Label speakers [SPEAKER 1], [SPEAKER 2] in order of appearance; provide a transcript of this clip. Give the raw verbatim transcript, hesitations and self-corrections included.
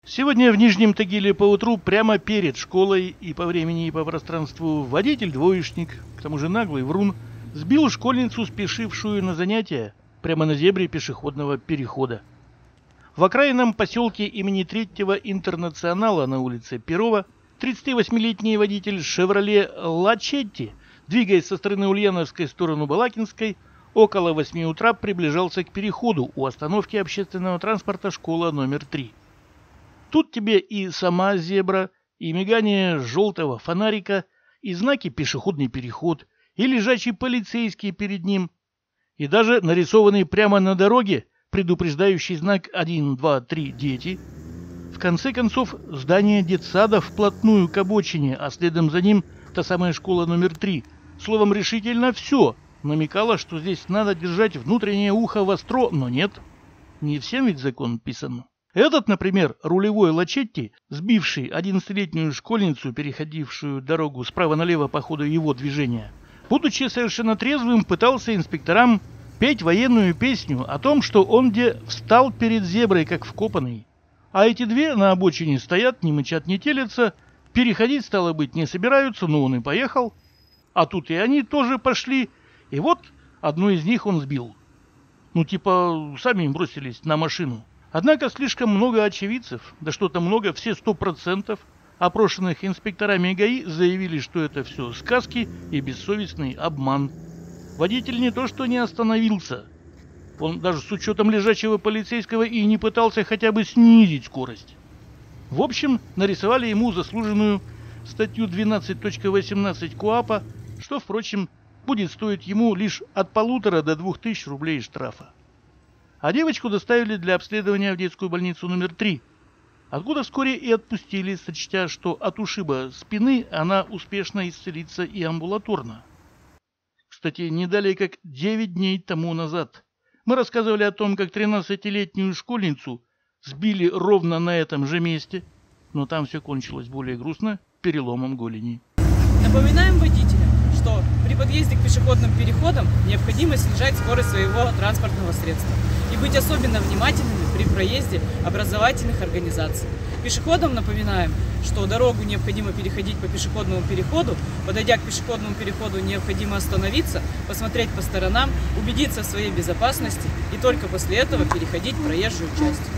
[SPEAKER 1] Сегодня в Нижнем Тагиле поутру, прямо перед школой и по времени, и по пространству, водитель-двоечник, к тому же наглый врун, сбил школьницу, спешившую на занятия, прямо на зебре пешеходного перехода. В окраинном поселке имени Третьего Интернационала на улице Перова тридцативосьмилетний водитель «Шевроле Лачетти», двигаясь со стороны Ульяновской в сторону Балакинской, около восьми утра приближался к переходу у остановки общественного транспорта «Школа номер три». Тут тебе и сама зебра, и мигание желтого фонарика, и знаки «Пешеходный переход», и лежачий полицейский перед ним, и даже нарисованный прямо на дороге предупреждающий знак один, два, три «Дети». В конце концов, здание детсада вплотную к обочине, а следом за ним та самая школа номер три. Словом, решительно все намекало, что здесь надо держать внутреннее ухо востро, но нет. Не всем ведь закон писан. Этот, например, рулевой Лачетти, сбивший одиннадцатилетнюю школьницу, переходившую дорогу справа налево по ходу его движения, будучи совершенно трезвым, пытался инспекторам петь военную песню о том, что он где встал перед зеброй, как вкопанный. А эти две на обочине стоят, не мычат, не телятся, переходить, стало быть, не собираются, но он и поехал. А тут и они тоже пошли, и вот одну из них он сбил. Ну типа сами бросились на машину. Однако слишком много очевидцев, да что-то много, все сто процентов опрошенных инспекторами ГАИ заявили, что это все сказки и бессовестный обман. Водитель не то что не остановился, он даже с учетом лежачего полицейского и не пытался хотя бы снизить скорость. В общем, нарисовали ему заслуженную статью двенадцать точка восемнадцать КоАПа, что, впрочем, будет стоить ему лишь от полутора до двух тысяч рублей штрафа. А девочку доставили для обследования в детскую больницу номер три, откуда вскоре и отпустили, сочтя, что от ушиба спины она успешно исцелится и амбулаторно. Кстати, не далее как девять дней тому назад мы рассказывали о том, как тринадцатилетнюю школьницу сбили ровно на этом же месте, но там все кончилось более грустно, переломом голени.
[SPEAKER 2] Напоминаем водителям, что при подъезде к пешеходным переходам необходимо снижать скорость своего транспортного средства и быть особенно внимательными при проезде образовательных организаций. Пешеходам напоминаем, что дорогу необходимо переходить по пешеходному переходу. Подойдя к пешеходному переходу, необходимо остановиться, посмотреть по сторонам, убедиться в своей безопасности и только после этого переходить проезжую часть.